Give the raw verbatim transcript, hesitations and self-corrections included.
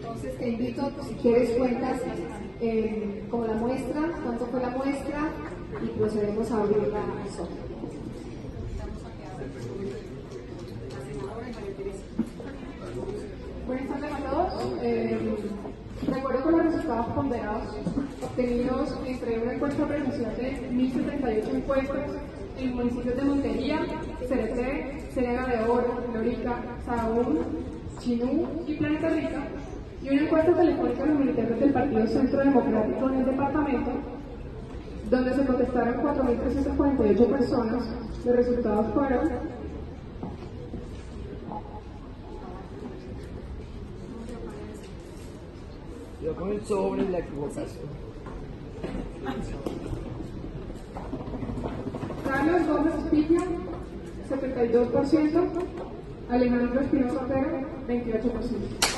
Entonces te invito, si quieres, cuentas eh, como la muestra, cuánto fue la muestra y procedemos a abrir la zona. Buenas tardes a todos. Eh, de acuerdo con los resultados ponderados obtenidos entre una encuesta presencial de mil setenta y ocho encuestas en municipios de Montería, Cereté, Ciénaga de Oro, Lorica, Sahagún, Chinú y Planeta Rica, y una encuesta telefónica a los militantes del Partido Centro Democrático en el departamento, donde se contestaron cuatro mil trescientas cuarenta y ocho personas, los resultados fueron: Yo con el sobre y la equivocación. Carlos Gómez Espilla, setenta y dos por ciento, Alejandro Espinosa Otero, veintiocho por ciento.